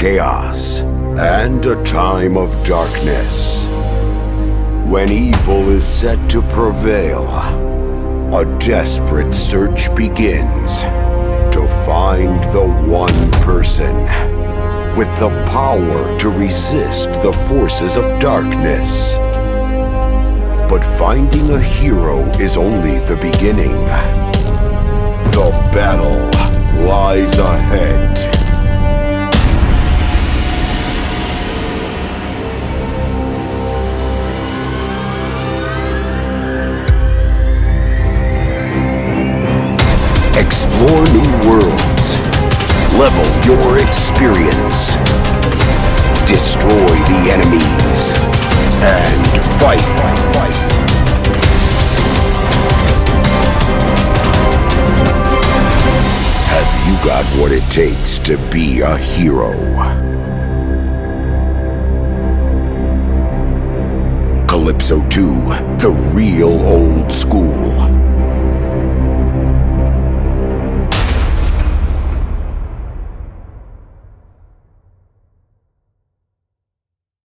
chaos and a time of darkness. When evil is set to prevail, a desperate search begins to find the one person with the power to resist the forces of darkness. But finding a hero is only the beginning. The battle lies ahead. Explore new worlds. Level your experience. Destroy the enemies. And fight. Have you got what it takes to be a hero? Calypso 2, the real old school.